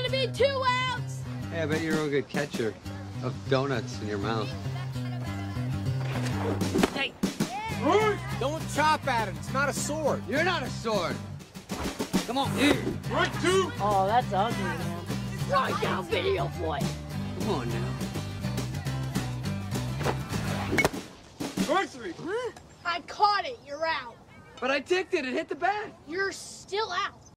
gonna be 2 outs. Hey, I bet you're a real good catcher of donuts in your mouth. Hey. Don't chop at it. It's not a sword. You're not a sword. Come on, here. Right, two. Oh, that's ugly, man. Right down, video boy. Come on now. Right, three. I caught it. You're out. But I ticked it. It hit the bat. You're still out.